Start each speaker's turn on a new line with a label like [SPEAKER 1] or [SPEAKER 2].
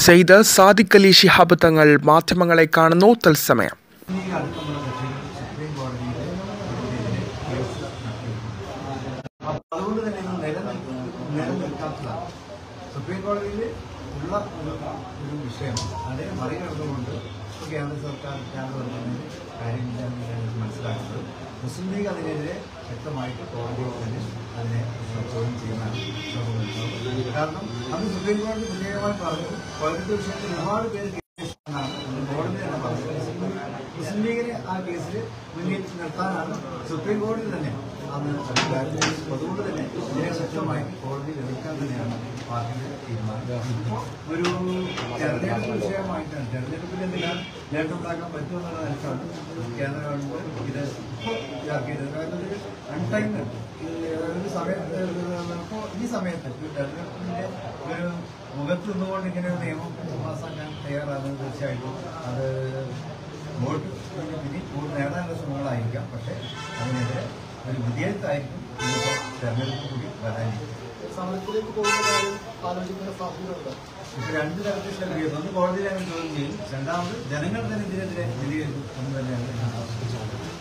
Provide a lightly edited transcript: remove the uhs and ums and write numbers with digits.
[SPEAKER 1] സെയ്ദ് സാദിഖ് അലി ശിഹാബ് തങ്ങൾ മാധ്യമങ്ങളെ കാണുന്നു തത്സമയം.
[SPEAKER 2] അതുകൊണ്ട് തന്നെ നിലനിൽക്കാത്തതാണ്. സുപ്രീം കോടതിയിൽ ഉള്ള ഒരു വിഷയം അതേ മറികടന്നുകൊണ്ട് കേന്ദ്ര സർക്കാർ ഗവൺമെൻറ് കാര്യമില്ല മനസ്സിലാക്കുന്നത്. മുസ്ലിം ലീഗ് അതിനെതിരെ വ്യക്തമായിട്ട് കോടതിയിൽ തന്നെ അതിനെ ചോദ്യം ചെയ്യുന്നതാണ്. കാരണം അത് സുപ്രീം കോടതി പ്രത്യേകമായി പറഞ്ഞു. പൗരത്വ വിഷയത്തിൽ ഒരുപാട് പേര് കേസാണ് കോടതി തന്നെ പറഞ്ഞത്. മുസ്ലിം ലീഗിനെ ആ കേസിൽ മുന്നിൽ നിർത്താനാണ് സുപ്രീം കോടതി തന്നെ അന്ന് അതുകൊണ്ട് തന്നെ ഇതിനെ ശക്തമായി കോടതിയിൽ എതിർക്കാൻ തന്നെയാണ് പാർട്ടിയുടെ തീരുമാനം. ഒരു തെരഞ്ഞെടുപ്പ് വിഷയമായിട്ടാണ് തെരഞ്ഞെടുപ്പിൽ എന്തെങ്കിലും നേട്ടമുണ്ടാക്കാൻ പറ്റുമെന്നുള്ള നിലക്കാണ് കേന്ദ്ര ഗവൺമെന്റ് ഇത് ഇതാക്കിയത്. കാരണം ഇത് അൺടൈംഡ് ഒരു സമയത്ത് ഇപ്പോൾ ഈ സമയത്ത് തെരഞ്ഞെടുപ്പിന്റെ ഒരു മുഖത്ത് നിന്നുകൊണ്ട് ഇങ്ങനെ ഒരു നിയമം പാസ്സാക്കാൻ തയ്യാറാകുന്നത് തീർച്ചയായിട്ടും അത് വോട്ട് നേടാനുള്ള ശ്രമങ്ങളായിരിക്കാം. പക്ഷേ അതിനെതിരെ ഒരു വിധേയത്തായിരിക്കും ഇന്നിപ്പോൾ തെരഞ്ഞെടുപ്പ് കൂടി വരാനിരിക്കും. സമരത്തിലേക്ക് പോകുന്ന കാര്യം ആലോചിക്കുന്ന സാധ്യതയുണ്ട്. ഇപ്പോൾ രണ്ട് തരത്തിലുള്ള വിധേയത. ഒന്ന് കോടതിയിലാണ് ചോദ്യം ചെയ്യും, രണ്ടാമത് ജനങ്ങൾ തന്നെ ഇതിനെതിരെ വിധിയെടുക്കും എന്ന് തന്നെയാണ്